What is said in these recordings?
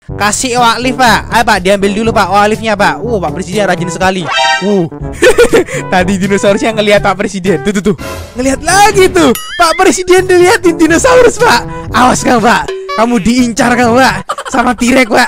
Kasih Wak Lift Pak. Ayo Pak, diambil dulu Pak Wak Liftnya Pak. Pak Presiden rajin sekali. Tadi dinosaurusnya ngelihat Pak Presiden. Tuh. Ngelihat lagi tuh. Pak Presiden dilihatin dinosaurus Pak. Awas kamu Pak. Kamu diincar kamu Pak. Sama T-Rex Pak.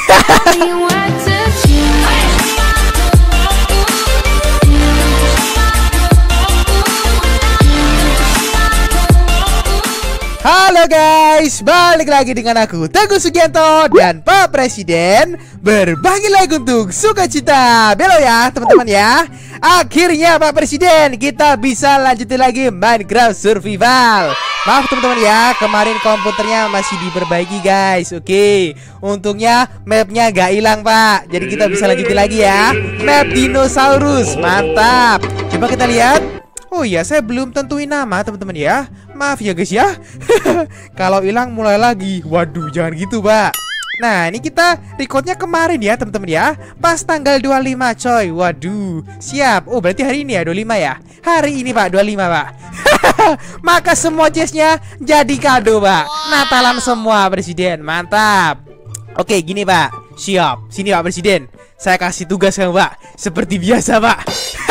Halo guys, balik lagi dengan aku Teguh Sugianto dan Pak Presiden berbagi lagi untuk sukacita belo ya teman-teman ya. Akhirnya Pak Presiden kita bisa lanjutin lagi Minecraft Survival. Maaf teman-teman ya, kemarin komputernya masih diperbaiki guys. Oke, untungnya mapnya gak hilang Pak. Jadi kita bisa lanjutin lagi ya map dinosaurus, mantap. Coba kita lihat. Oh iya, saya belum tentuin nama teman-teman ya. Maaf ya guys ya. Kalau hilang mulai lagi. Waduh, jangan gitu Pak. Nah, ini kita recordnya kemarin ya teman-teman ya. Pas tanggal 25 coy. Waduh, siap. Oh berarti hari ini ya 25 ya. Hari ini Pak 25 Pak. Maka semua chestnya jadi kado Pak. Natalan semua Presiden. Mantap. Oke gini Pak. Siap. Sini Pak Presiden. Saya kasih tugas kamu Pak. Seperti biasa Pak.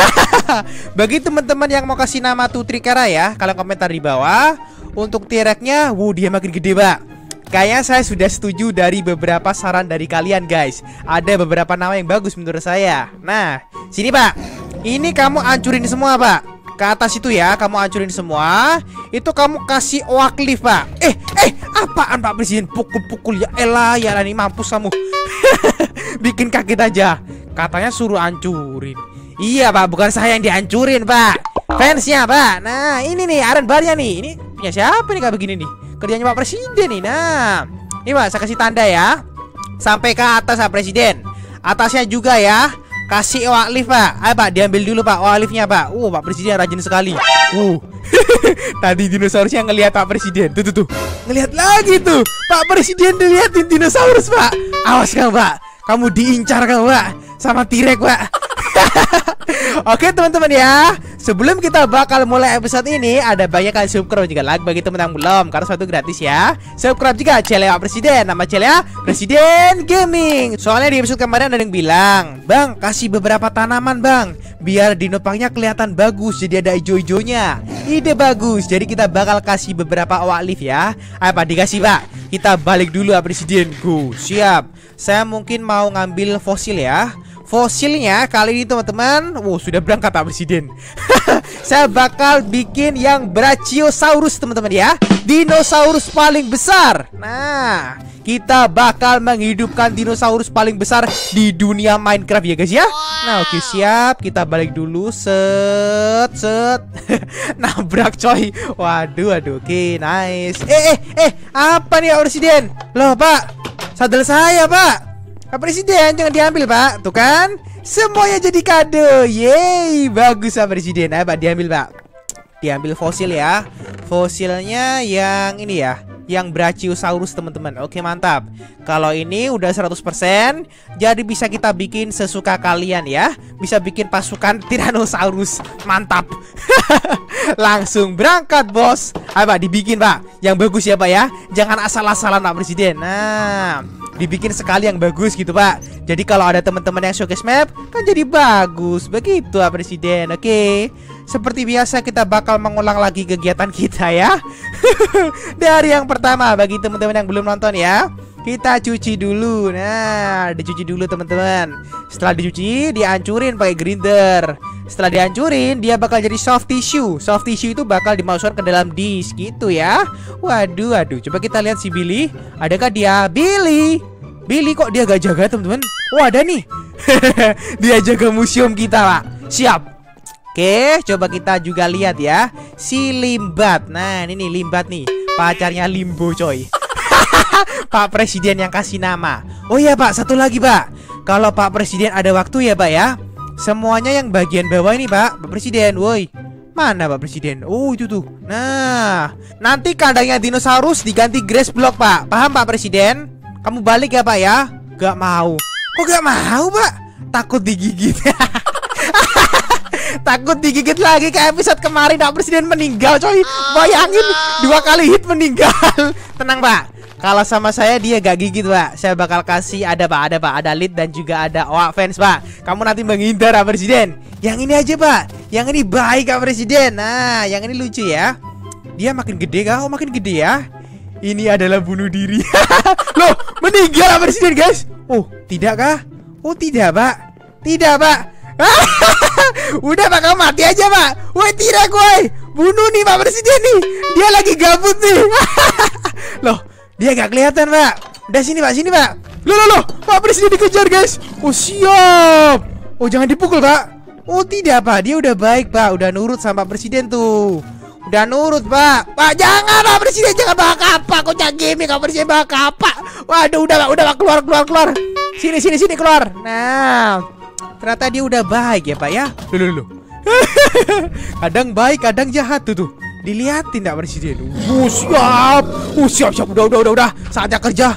Bagi teman-teman yang mau kasih nama Tutrikara ya, kalian komentar di bawah. Untuk T-Rex-nya, dia makin gede Pak. Kayaknya saya sudah setuju dari beberapa saran dari kalian guys. Ada beberapa nama yang bagus menurut saya. Nah, sini Pak. Ini kamu hancurin semua Pak. Ke atas itu ya, kamu hancurin semua. Itu kamu kasih Wak Lift Pak. Apaan Pak Presiden? Pukul-pukul ya elah, ya ini mampus kamu. Bikin kaget aja. Katanya suruh hancurin. Iya Pak, bukan saya yang dihancurin Pak. Fansnya Pak. Nah ini nih Iron Bar-nya nih. Ini punya siapa nih kayak begini nih? Kerjanya Pak Presiden nih. Nah ini Pak, saya kasih tanda ya. Sampai ke atas Pak Presiden. Atasnya juga ya. Kasih Wak Lift Pak. Ayo Pak, diambil dulu Pak Wak Liftnya Pak. Pak Presiden rajin sekali. Tadi dinosaurusnya ngelihat Pak Presiden. Tuh. Ngelihat lagi tuh. Pak Presiden dilihatin dinosaurus Pak. Awas kamu Pak. Kamu diincar kamu Pak. Sama T-Rex Pak. Oke teman-teman ya, sebelum kita bakal mulai episode ini, ada banyak kalian subscribe juga like bagi teman yang belum, karena suatu gratis ya. Subscribe juga channel Pak Presiden, nama channelnya Presiden Gaming. Soalnya di episode kemarin ada yang bilang, Bang kasih beberapa tanaman Bang, biar dinopangnya kelihatan bagus, jadi ada hijau-hijaunya. Ide bagus, jadi kita bakal kasih beberapa Wak Lift ya. Apa dikasih Pak? Kita balik dulu Pak Presiden. Go, siap. Saya mungkin mau ngambil fosil ya. Fosilnya kali ini teman-teman, sudah berangkat Pak Presiden. Saya bakal bikin yang Brachiosaurus teman-teman ya. Dinosaurus paling besar. Nah, kita bakal menghidupkan dinosaurus paling besar di dunia Minecraft ya guys ya. Nah oke siap, kita balik dulu. Set. Nabrak coy. Waduh, oke nice. Apa nih Pak Presiden? Loh Pak, sadel saya Pak. Pak Presiden jangan diambil Pak. Tuh kan, semuanya jadi kado. Yeay, bagus Pak Presiden. Ayo Pak, diambil Pak. Diambil fosil ya. Fosilnya yang ini ya, yang Brachiosaurus teman-teman. Oke mantap. Kalau ini udah 100%, jadi bisa kita bikin sesuka kalian ya. Bisa bikin pasukan Tyrannosaurus. Mantap. Langsung berangkat bos. Ayo Pak, dibikin Pak yang bagus ya Pak ya. Jangan asal-asalan Pak Presiden. Nah, dibikin sekali yang bagus gitu Pak. Jadi kalau ada teman-teman yang showcase map kan jadi bagus. Begitu Pak Presiden. Oke. Seperti biasa kita bakal mengulang lagi kegiatan kita ya. Dari yang pertama, bagi teman-teman yang belum nonton ya, kita cuci dulu. Nah, dicuci dulu teman-teman. Setelah dicuci, dihancurin pakai grinder. Setelah dihancurin, dia bakal jadi soft tissue. Soft tissue itu bakal dimasukkan ke dalam disk gitu ya. Waduh. Coba kita lihat si Billy. Adakah dia? Billy kok dia gak jaga teman-teman? Ada nih. Dia jaga museum kita Pak. Siap. Oke, coba kita juga lihat ya, si Limbat. Nah ini nih Limbat nih, pacarnya Limbo coy. Pak Presiden yang kasih nama. Oh iya Pak, satu lagi Pak. Kalau Pak Presiden ada waktu ya Pak ya, semuanya yang bagian bawah ini Pak Presiden. Woi, mana Pak Presiden? Oh itu tuh. Nah, nanti kandangnya dinosaurus diganti grass block Pak. Paham Pak Presiden? Kamu balik ya Pak ya? Gak mau. Kok gak mau Pak? Takut digigit. Takut digigit lagi kayak episode kemarin. Pak Presiden meninggal coy. Bayangin 2 kali hit meninggal. Tenang Pak, Kalau sama saya dia gak gigit, Pak. Saya bakal kasih ada lead dan juga ada OA fans, Pak. Kamu nanti menghindar, Pak Presiden. Yang ini aja, Pak. Yang ini baik, Pak Presiden. Nah, yang ini lucu ya. Dia makin gede kah? Oh, makin gede ya. Ini adalah bunuh diri. Loh, meninggal, Pak Presiden, guys. Oh, tidak kah? Oh, tidak, Pak. Tidak, Pak. Udah, Pak, kamu mati aja, Pak. Woi, tidak, woi. Bunuh nih, Pak Presiden nih. Dia lagi gabut nih. Loh, dia gak kelihatan, Pak. Udah sini, Pak, sini, Pak. Loh, Pak Presiden dikejar, guys. Oh, siap. Oh, jangan dipukul, Pak. Oh, tidak, Pak. Dia udah baik, Pak. Udah nurut sama Pak Presiden tuh. Udah nurut, Pak. Pak, jangan, Pak Presiden, jangan bahak apa. Kok jangan gimmick, Pak Presiden bahak apa. Waduh, udah, Pak, keluar. Sini, keluar. Nah, ternyata dia udah baik ya, Pak ya. Loh. Kadang baik, kadang jahat tuh. Dilihatin Pak Presiden. Siap. Siap. Udah. Saatnya kerja.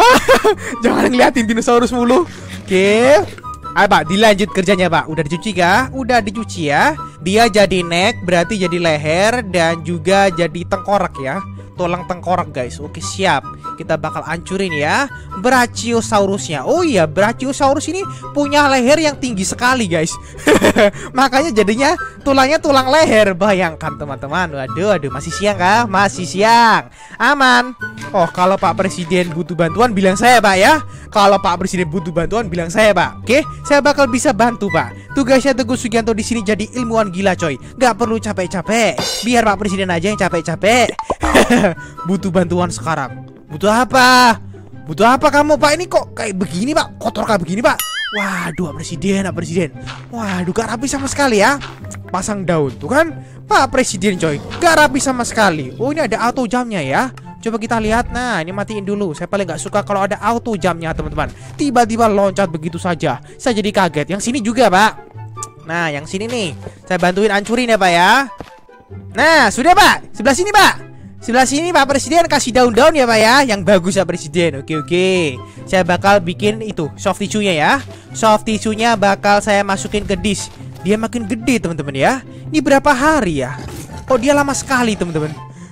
Jangan ngeliatin dinosaurus mulu. Oke. Ayo, Pak, dilanjut kerjanya, Pak. Udah dicuci kah? Udah dicuci ya. Dia jadi neck, berarti jadi leher dan juga jadi tengkorak ya. Tulang tengkorak, guys. Oke, siap. Kita bakal hancurin ya Brachiosaurusnya. Oh iya, Brachiosaurus ini punya leher yang tinggi sekali, guys. Makanya jadinya tulangnya tulang leher. Bayangkan, teman-teman. Waduh, masih siang kah? Masih siang. Aman. Oh, kalau Pak Presiden butuh bantuan bilang saya, Pak ya. Kalau Pak Presiden butuh bantuan bilang saya, Pak. Oke, saya bakal bisa bantu, Pak. Tugasnya Teguh Sugianto di sini jadi ilmuwan gila, coy. Gak perlu capek-capek. Biar Pak Presiden aja yang capek-capek. Butuh bantuan sekarang. Butuh apa? Butuh apa kamu, Pak? Ini kok kayak begini, Pak? Kotor kayak begini, Pak? Waduh, Pak Presiden. Waduh, gak rapi sama sekali ya. Pasang daun, tuh kan? Pak Presiden, coy. Gak rapi sama sekali. Oh, ini ada auto jamnya ya. Coba kita lihat. Nah, ini matiin dulu. Saya paling gak suka kalau ada auto jamnya, teman-teman. Tiba-tiba loncat begitu saja. Saya jadi kaget. Yang sini juga, Pak. Nah, yang sini nih. Saya bantuin hancurin ya, Pak ya. Nah, sudah, Pak. Sebelah sini, Pak. Sebelah sini Pak Presiden kasih daun-daun ya, Pak ya. Yang bagus ya Presiden. Oke. Saya bakal bikin itu soft tissue-nya ya. Soft tissue-nya bakal saya masukin ke dish. Dia makin gede, teman-teman ya. Ini berapa hari ya? Oh, dia lama sekali, teman-teman.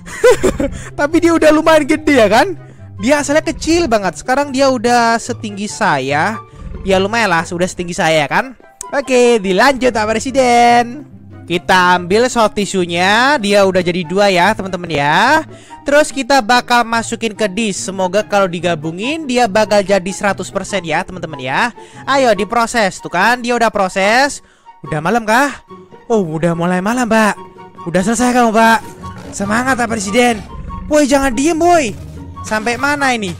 Tapi dia udah lumayan gede ya kan? Dia asalnya kecil banget. Sekarang dia udah setinggi saya. Ya lumayan lah, sudah setinggi saya kan. Oke, dilanjut Pak Presiden. Kita ambil soft tissue-nya. Dia udah jadi 2 ya, teman-teman ya. Terus kita bakal masukin ke dish. Semoga kalau digabungin dia bakal jadi 100% ya, teman-teman ya. Ayo diproses. Tuh kan, dia udah proses. Udah malam kah? Oh, udah mulai malam, Pak. Udah selesai kamu, Pak. Semangat Pak Presiden. Woi, jangan diem, boy. Sampai mana ini?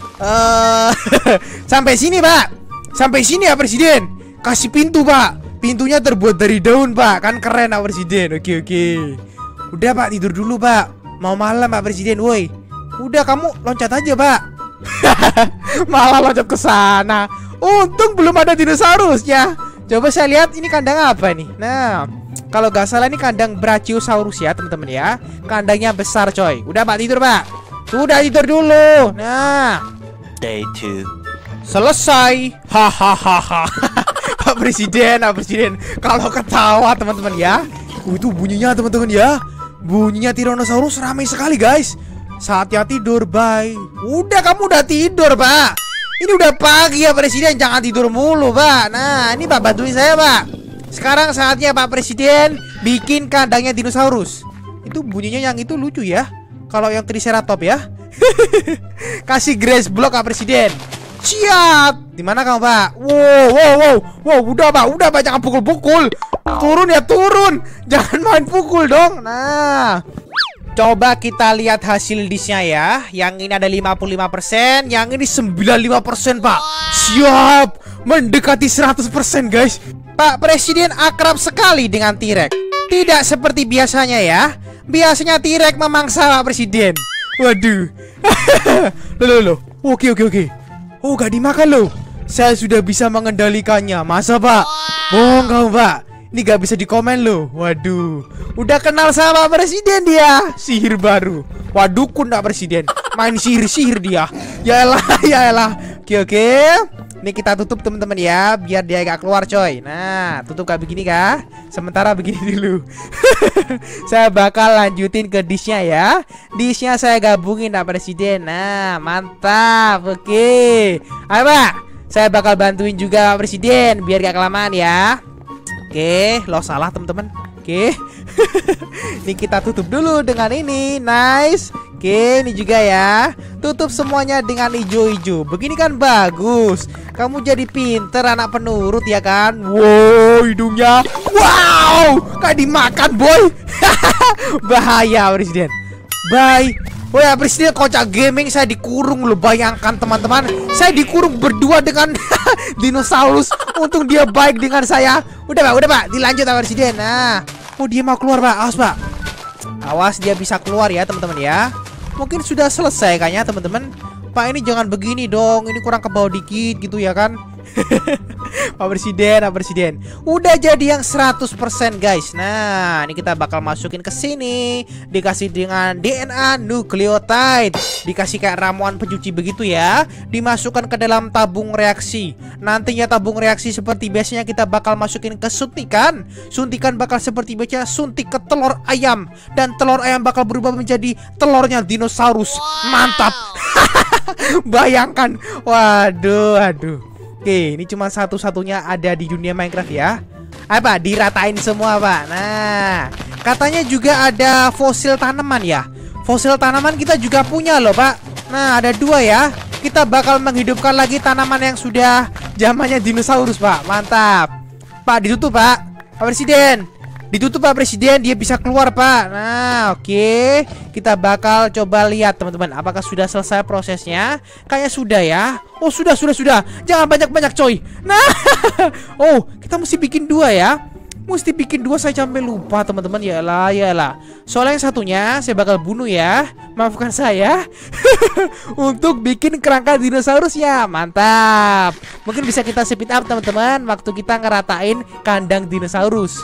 Sampai sini, Pak. Sampai sini ya, Presiden. Kasih pintu, Pak. Pintunya terbuat dari daun, Pak. Kan keren, Pak Presiden. Oke. Udah, Pak, tidur dulu, Pak. Mau malam, Pak Presiden, woi. Udah, kamu loncat aja, Pak. Malah loncat ke sana. Untung belum ada dinosaurusnya. Coba saya lihat ini kandang apa nih. Nah, kalau gak salah ini kandang Brachiosaurus ya, teman-teman ya. Kandangnya besar, coy. Udah, Pak, tidur, Pak. Sudah, tidur dulu. Nah, Day 2. selesai. Hahaha. Pak Presiden, kalau ketawa teman-teman ya. Itu bunyinya teman-teman ya. Bunyinya Tyrannosaurus ramai sekali, guys. Saatnya tidur, bye. Udah, kamu udah tidur, Pak. Ini udah pagi ya Presiden, jangan tidur mulu, Pak. Nah, ini Pak bantuin saya, Pak. Sekarang saatnya Pak Presiden bikin kandangnya dinosaurus. Itu bunyinya yang itu lucu ya. Kalau yang Triceratops ya. Kasih grass block Pak Presiden. Siap. Di mana kamu, Pak? Wow, udah, Pak, jangan pukul-pukul. Turun ya, turun. Jangan main pukul dong. Nah, coba kita lihat hasil dishnya ya. Yang ini ada 55%, yang ini 95%, Pak. Siap. Mendekati 100%, guys. Pak Presiden akrab sekali dengan T-Rex. Tidak seperti biasanya ya. Biasanya T-Rex memangsa Pak Presiden. Waduh. Loh. Oke. Oh, gak dimakan loh. Saya sudah bisa mengendalikannya. Masa, Pak? Bohong kamu, Pak. Ini gak bisa dikomen loh. Waduh. Udah kenal sama Presiden dia. Sihir baru. Waduh, kun Pak Presiden. Main sihir dia. Ya elah. Oke. Ini kita tutup teman-teman ya, biar dia gak keluar coy. Nah, tutup kayak begini kah? Sementara begini dulu. Saya bakal lanjutin ke dishnya ya. Dishnya saya gabungin Pak Presiden. Nah, mantap. Oke. Ayo Pak, saya bakal bantuin juga Pak Presiden biar gak kelamaan ya. Oke, lo salah teman-teman. Oke. Ini kita tutup dulu dengan ini. Nice. Oke, ini juga ya. Tutup semuanya dengan hijau-hijau. Begini kan bagus. Kamu jadi pinter anak penurut ya kan. Wow, hidungnya. Wow, kayak dimakan boy. Bahaya Presiden. Bye. Oh ya Presiden, kocak gaming saya dikurung loh. Bayangkan teman-teman, saya dikurung berdua dengan dinosaurus. Untung dia baik dengan saya. Udah Pak, dilanjut Pak Presiden. Nah, oh dia mau keluar Pak. Awas Pak. Awas dia bisa keluar ya teman-teman ya. Mungkin sudah selesai kayaknya teman-teman. Pak ini jangan begini dong. Ini kurang ke bawah dikit gitu ya kan. Pak Presiden. Udah jadi yang 100% guys. Nah, ini kita bakal masukin ke sini. Dikasih dengan DNA nukleotide. Dikasih kayak ramuan pencuci begitu ya. Dimasukkan ke dalam tabung reaksi. Nantinya tabung reaksi seperti biasanya kita bakal masukin ke suntikan. Suntikan bakal seperti biasa suntik ke telur ayam. Dan telur ayam bakal berubah menjadi telurnya dinosaurus. Mantap. Bayangkan. Waduh. Oke, ini cuma satu-satunya ada di dunia Minecraft ya. Apa? Diratain semua Pak. Nah, katanya juga ada fosil tanaman ya. Fosil tanaman kita juga punya loh Pak. Nah, ada 2 ya. Kita bakal menghidupkan lagi tanaman yang sudah zamannya dinosaurus Pak. Mantap. Pak, ditutup Pak. Pak Presiden, ditutup Pak Presiden, dia bisa keluar Pak. Nah, oke. Kita bakal coba lihat teman-teman, apakah sudah selesai prosesnya. Kayaknya sudah ya. Oh sudah. Jangan banyak-banyak coy. Nah. Oh, kita mesti bikin 2 ya. Mesti bikin 2, saya sampai lupa teman-teman. Yalah. Soalnya yang satunya saya bakal bunuh ya. Maafkan saya. Untuk bikin kerangka dinosaurus ya. Mantap. Mungkin bisa kita speed up teman-teman waktu kita ngeratain kandang dinosaurus.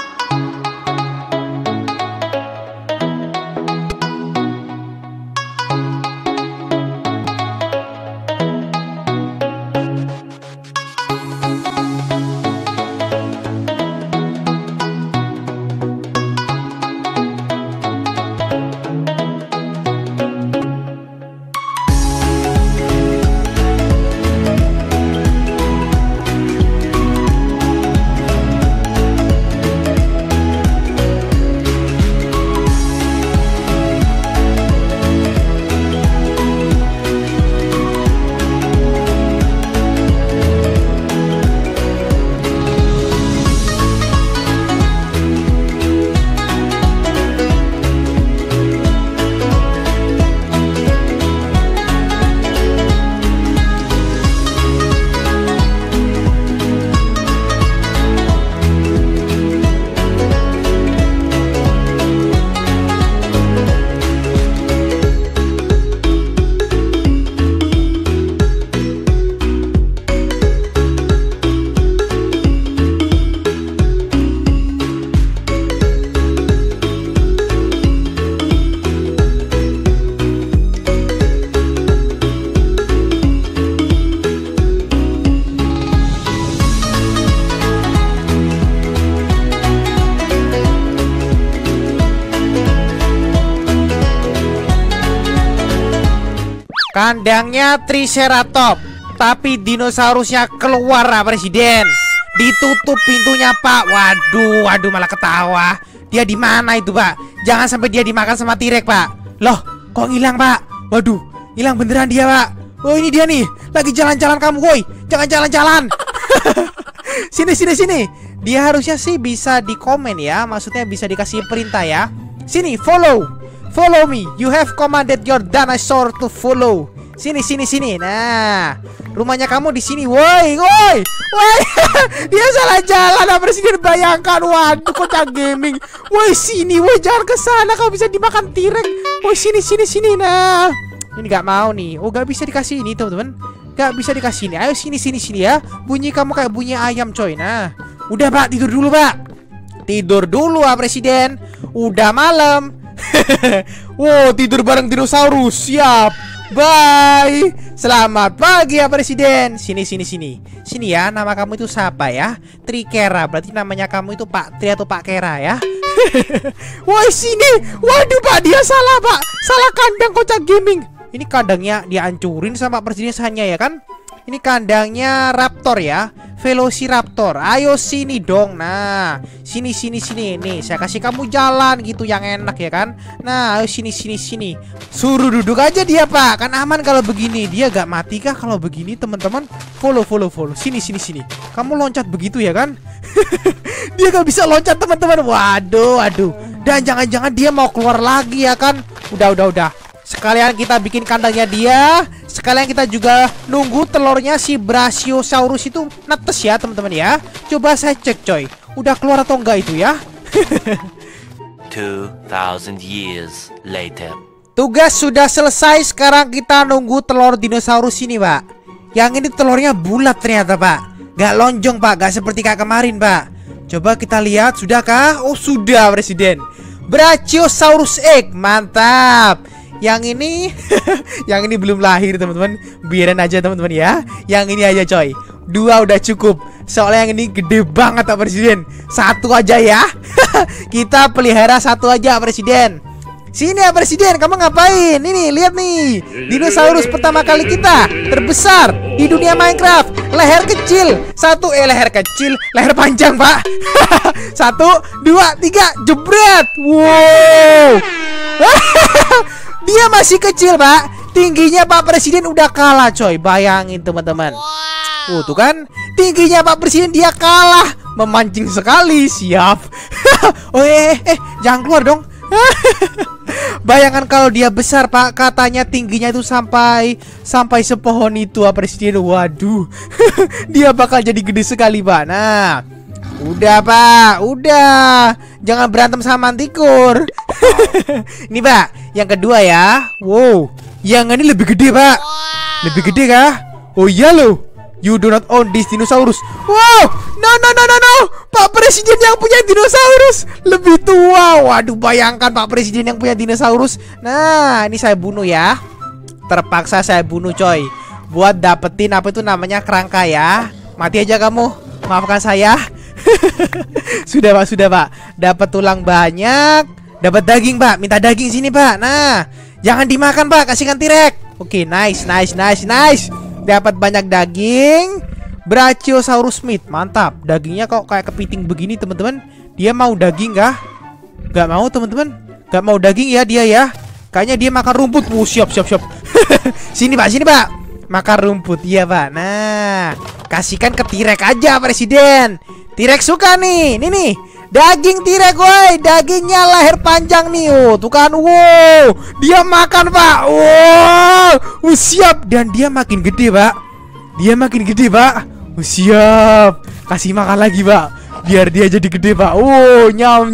Kandangnya Triceratops, tapi dinosaurusnya keluar Pak Presiden. Ditutup pintunya Pak. Waduh malah ketawa. Dia di mana itu Pak? Jangan sampai dia dimakan sama T-Rex Pak. Loh, kok hilang Pak? Waduh, hilang beneran dia Pak. Oh ini dia nih, lagi jalan-jalan kamu woi. Jangan jalan-jalan. Sini. Dia harusnya sih bisa di komen ya. Maksudnya bisa dikasih perintah ya. Sini, follow me. You have commanded your dinosaur to follow. Sini. Nah, rumahnya kamu di sini. Woi. Dia salah jalan Pak Presiden, bayangkan. Waduh, kocak gaming. Woi, sini. Woi, jangan ke sana, kamu bisa dimakan T-Rex. Woi, sini. Nah, ini nggak mau nih. Oh, nggak bisa dikasih ini, teman-teman. Nggak bisa dikasih ini. Ayo sini ya. Bunyi kamu kayak bunyi ayam, coy. Nah, udah Pak, tidur dulu Pak. Tidur dulu Pak Presiden. Udah malam. Wow, tidur bareng dinosaurus. Siap. Bye. Selamat pagi ya Presiden. Sini ya, nama kamu itu siapa ya? Trikera, berarti namanya kamu itu Pak Tri atau Pak Kera ya. Woi sini. Waduh Pak, dia salah Pak. Salah kandang Kocak Gaming. Ini kandangnya dihancurin sama Presiden hanya ya kan? Ini kandangnya Raptor ya, Velociraptor. Ayo sini dong. Nah, sini. Nih, saya kasih kamu jalan gitu yang enak ya kan. Nah, ayo sini. Suruh duduk aja dia Pak. Kan aman kalau begini. Dia gak mati kah kalau begini teman-teman? Follow. Sini. Kamu loncat begitu ya kan? Dia gak bisa loncat teman-teman. Waduh. Dan jangan-jangan dia mau keluar lagi ya kan? Udah. Sekalian kita bikin kandangnya dia. Sekalian kita juga nunggu telurnya si Brachiosaurus itu netes ya teman-teman ya. Coba saya cek coy, udah keluar atau enggak itu ya. 2000 years later. Tugas sudah selesai. Sekarang kita nunggu telur dinosaurus ini Pak. Yang ini telurnya bulat ternyata Pak. Gak lonjong Pak, gak seperti kayak kemarin Pak. Coba kita lihat, sudahkah? Oh sudah Presiden. Brachiosaurus egg, mantap. Yang ini yang ini belum lahir teman-teman. Biarin aja teman-teman ya. Yang ini aja coy. 2 udah cukup. Soalnya yang ini gede banget Pak Presiden. 1 aja ya. Kita pelihara 1 aja Presiden. Sini ya Presiden, kamu ngapain? Ini lihat nih. Dinosaurus pertama kali kita terbesar di dunia Minecraft. Leher kecil. Leher kecil, leher panjang Pak. 1, 2, 3, jebret. Wow. Dia masih kecil Pak. Tingginya Pak Presiden udah kalah coy. Bayangin teman-teman. Tuh kan, tingginya Pak Presiden dia kalah. Memancing sekali. Siap. Oh jangan keluar dong. Bayangkan kalau dia besar Pak. Katanya tingginya itu sampai sepohon itu Pak Presiden. Waduh. Dia bakal jadi gede sekali Pak. Nah, udah Pak, udah. Jangan berantem sama Manticore. Ini Pak, yang kedua ya. Wow, yang ini lebih gede Pak. Lebih gede kah? Oh iya loh. You do not own this dinosaurus. Wow, no. Pak Presiden yang punya dinosaurus lebih tua. Waduh, bayangkan Pak Presiden yang punya dinosaurus. Nah, ini saya bunuh ya. Terpaksa saya bunuh coy. Buat dapetin apa itu namanya kerangka ya. Mati aja kamu. Maafkan saya. Sudah Pak. Dapat tulang banyak, dapat daging Pak. Minta daging sini Pak. Nah, jangan dimakan Pak, kasihkan T-Rex. Oke, nice. Dapat banyak daging. Brachiosaurus meat, mantap. Dagingnya kok kayak kepiting begini teman-teman. Dia mau daging kah? Gak mau teman-teman. Gak mau daging ya dia ya. Kayaknya dia makan rumput. Siap. Sini Pak. Makan rumput ya Pak. Nah, kasihkan ke T-Rex aja Presiden. T-Rex suka nih. Nih. Daging T-Rex woi. Dagingnya leher panjang nih. Oh, tuh kan. Wow. Dia makan Pak. Wow. Siap. Dan dia makin gede Pak. Oh, siap. Kasih makan lagi Pak. Biar dia jadi gede Pak. Oh, nyam.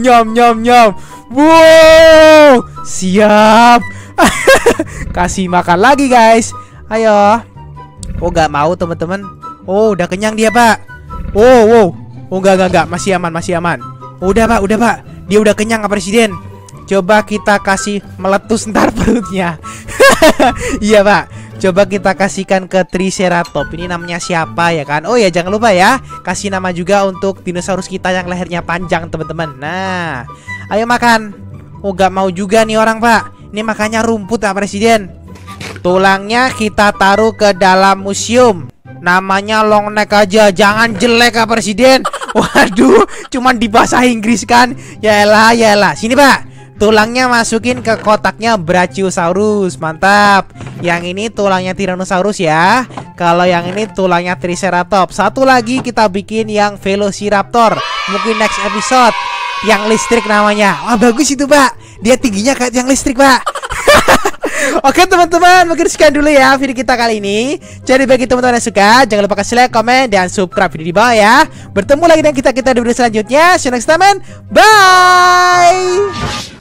Wow. Siap. Kasih makan lagi guys. Ayo. Oh, gak mau teman-teman. Oh, udah kenyang dia Pak. Oh, enggak. Masih aman. Udah Pak. Dia udah kenyang Pak Presiden. Coba kita kasih meletus ntar perutnya. Iya Pak. Coba kita kasihkan ke Triceratops. Ini namanya siapa ya kan? Oh ya, jangan lupa ya, kasih nama juga untuk dinosaurus kita yang lehernya panjang teman-teman. Nah, ayo makan. Oh, gak mau juga nih orang Pak. Ini makannya rumput Pak Presiden. Tulangnya kita taruh ke dalam museum. Namanya long neck aja. Jangan jelek Pak Presiden. Waduh, cuman di bahasa Inggris kan. Yaelah. Sini Pak. Tulangnya masukin ke kotaknya Brachiosaurus. Mantap. Yang ini tulangnya Tyrannosaurus ya. Kalau yang ini tulangnya Triceratops. Satu lagi kita bikin yang Velociraptor. Mungkin next episode yang listrik namanya. Wah, bagus itu Pak. Dia tingginya kayak yang listrik Pak. Oke teman-teman, mungkin sekian dulu ya video kita kali ini. Jadi bagi teman-teman yang suka, jangan lupa kasih like, komen, dan subscribe video di bawah ya. Bertemu lagi dengan kita di video selanjutnya. See you next time, bye.